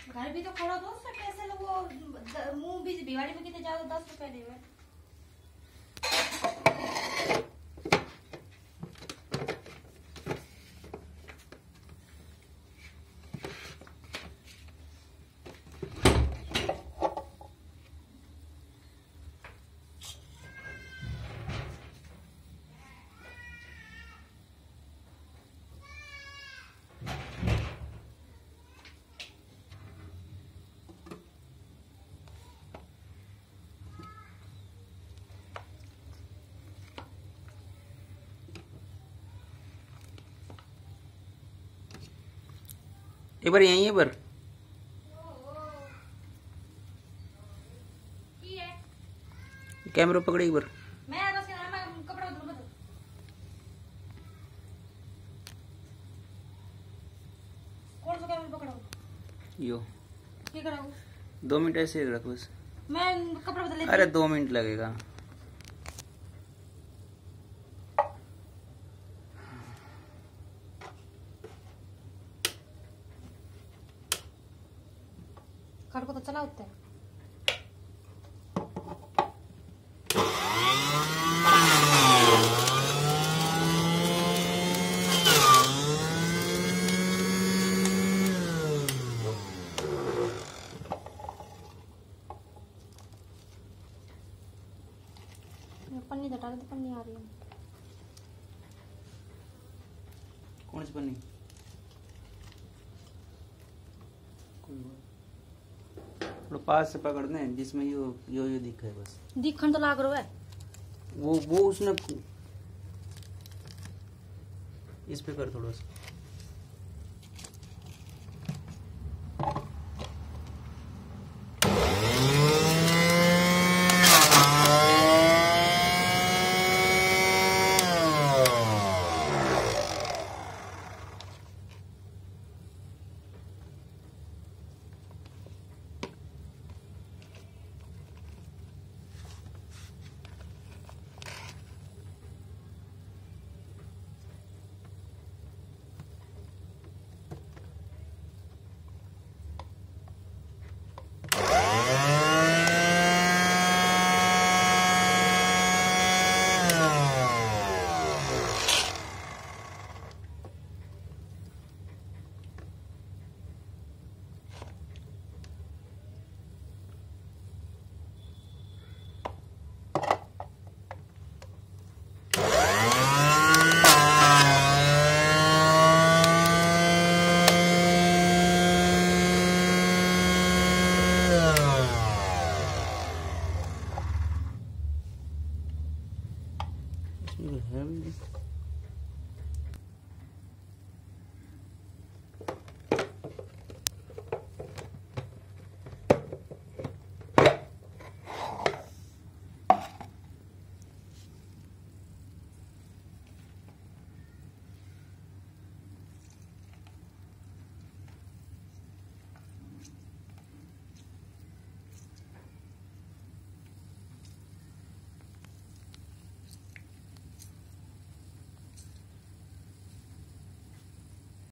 घर भी तो खड़ा 200 पैसे लोग वो मुंह भी भिवाड़ी में कितने जाओ 10 रुपए देवे। एक बार यहीं पर कैमरा पकड़े एक बार। मैं बस मैं कपड़ा धो दो। कौन सा कैमरा पकड़ाऊं? यो क्या कराऊं? 2 मिनट ऐसे रख बस। मैं कपड़ा बदल लेती। अरे 2 मिनट लगेगा। घर को तो चला होता है। पन्नी हटा दे, पन्नी आ रही है। कौन सी पन्नी? थोड़ा पास से पकड़ दें जिसमें यो दिखे बस। दिखन तो लाग रहा है। वो उसने इस पे कर थोड़ा सा। है